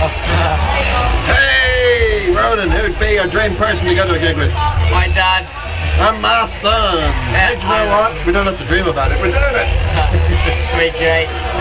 Hey, Ronan, who'd be your dream person to go to a gig with? My dad. And my son. Yeah, Hey, do you know what? We don't have to dream about it. We're doing it. Great.